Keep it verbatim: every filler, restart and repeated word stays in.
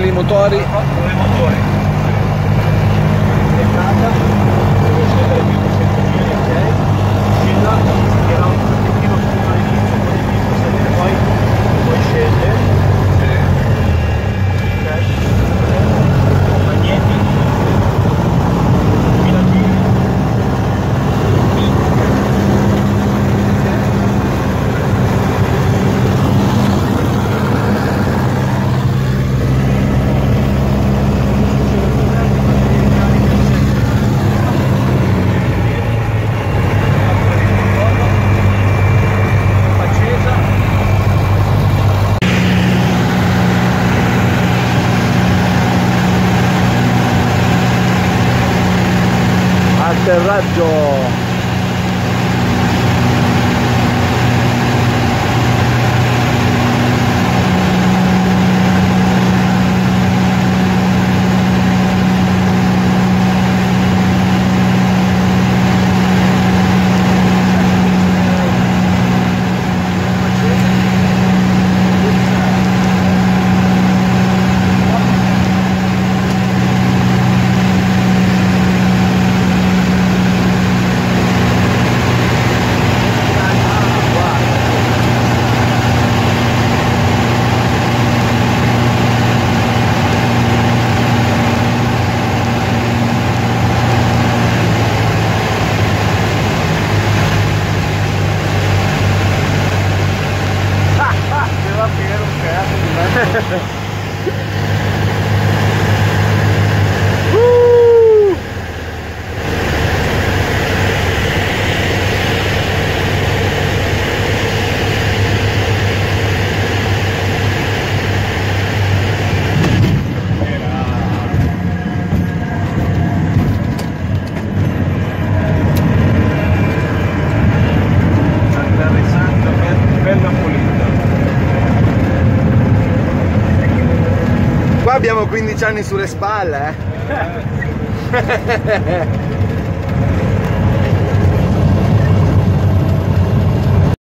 i motori. Due motori. Era un pochettino più all'inizio, poi all'inizio salire, poi poi scende. Ok. Magneti. Filatini. Atterraggio. uh! Atterrissando bella pulita. Qua abbiamo quindici anni sulle spalle, eh?